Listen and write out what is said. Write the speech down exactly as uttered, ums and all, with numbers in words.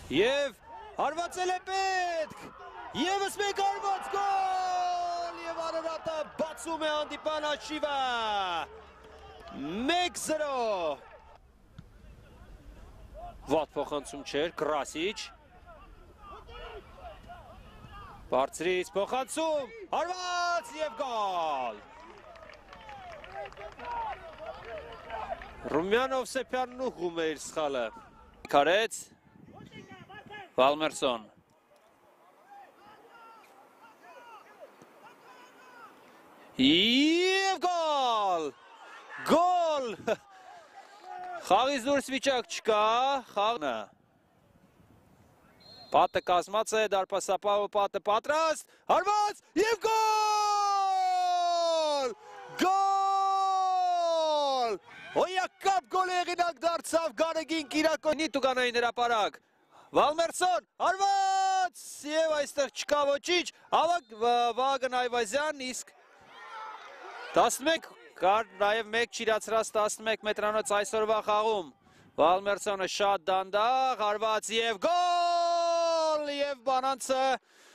Եվ հարվածել է պետք, եվս մեկ հարված գոլ, և Արարատը բացում է հանդիպան հաշիվը, մեկ զրո։ Վատ փոխանցում չէր, Կրասիչ, բարձրից փոխանցում, հարված և գոլ։ Ռումյանով Սեփյանն ուղղում է իր սխալը։ Քարեց Վալմերսոն։ Եվ գոլ։ Գոլ։ Խաղից դուրս վիճակ չկա, խաղը։ Պատը կազմած է, դարպասապահը պատը պատրաստ, հարված և գոլ։ Գոլ։ Հոյակապ գոլ եղինակ դարձավ Գարեգին Կիրակոնի տուգանային հրապարակ։ Վալմերսոն, հարված և այստեղ չկա ոչինչ, ավակ Վահագն Այվազյան, իսկ տասնմեկ կար նաև մեկ չիրացրած տասնմեկ մետրանոց այսօրվա խաղում։ Վալմերսոնը շատ դանդաղ, հարված և գոլ, և Բանանցը